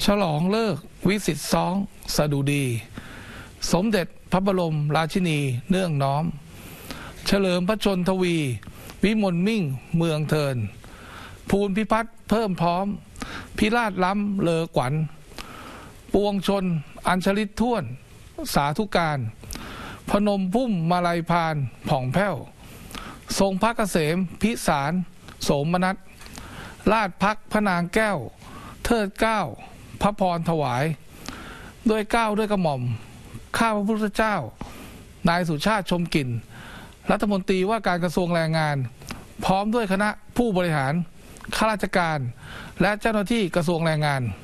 ฉลองเลิกวิสิตซ้องสดุดีสมเด็จพระบรมราชินีเนื่องน้อมเฉลิมพระชนทวีวิมลมิ่งเมืองเทินภูลพิพัฒน์เพิ่มพร้อมพิราชล้ำเลอขวัญปวงชนอัญชลิตท่วนสาธุการพนมพุ่มมาลัยพานผ่องแผ้วทรงพระเกษมพิสารโสมนัสราชพักพระนางแก้วเทิดเกล้าพระพรถวายด้วยเกล้าด้วยกระหม่อมข้าพระพุทธเจ้านายสุชาติชมกลิ่นรัฐมนตรีว่าการกระทรวงแรงงานพร้อมด้วยคณะผู้บริหารข้าราชการและเจ้าหน้าที่กระทรวงแรงงาน